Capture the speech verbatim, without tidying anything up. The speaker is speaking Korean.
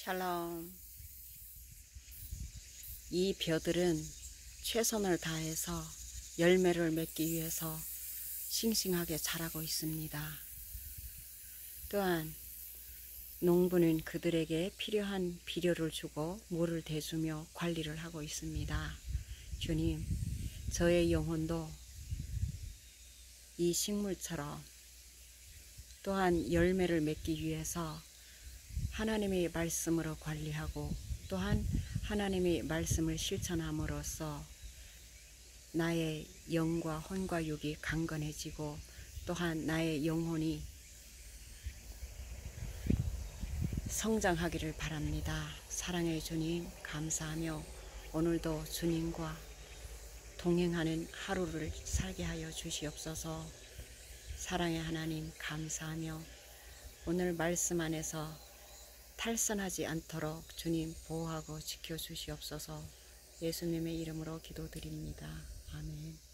샬롬. 이 벼들은 최선을 다해서 열매를 맺기 위해서 싱싱하게 자라고 있습니다. 또한 농부는 그들에게 필요한 비료를 주고 물을 대주며 관리를 하고 있습니다. 주님, 저의 영혼도 이 식물처럼 또한 열매를 맺기 위해서 하나님의 말씀으로 관리하고 또한 하나님의 말씀을 실천함으로써 나의 영과 혼과 육이 강건해지고 또한 나의 영혼이 성장하기를 바랍니다. 사랑의 주님, 감사하며 오늘도 주님과 동행하는 하루를 살게 하여 주시옵소서. 사랑의 하나님, 감사하며 오늘 말씀 안에서 탈선하지 않도록 주님 보호하고 지켜주시옵소서. 예수님의 이름으로 기도드립니다. 아멘.